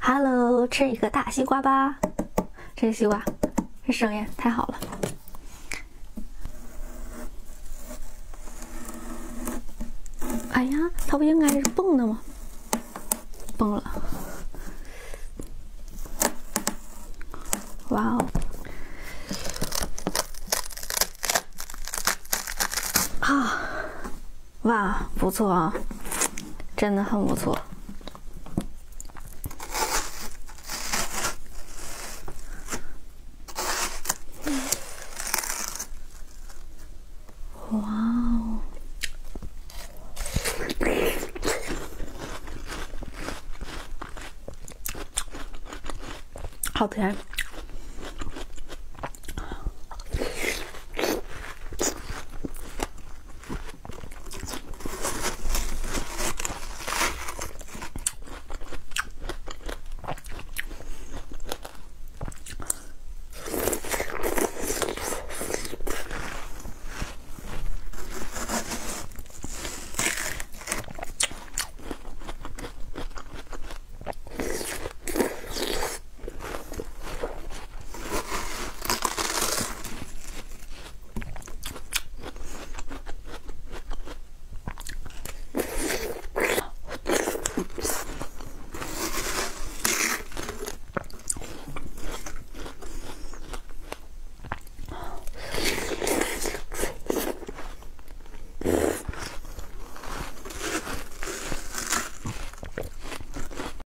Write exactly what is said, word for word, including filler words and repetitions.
Hello， 吃一个大西瓜吧。这个西瓜，这声音太好了。哎呀，它不应该是蹦的吗？蹦了。哇哦！啊，哇，不错啊，真的很不错。哇哦！好甜。